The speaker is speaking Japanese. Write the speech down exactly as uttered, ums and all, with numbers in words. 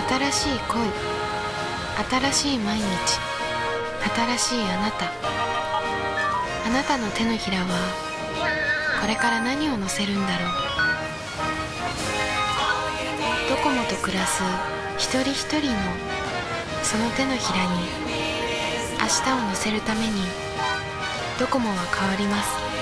新しい恋、新しい毎日、新しいあなた。あなたの手のひらはこれから何を乗せるんだろう。ドコモと暮らす一人一人のその手のひらに明日を乗せるためにドコモは変わります。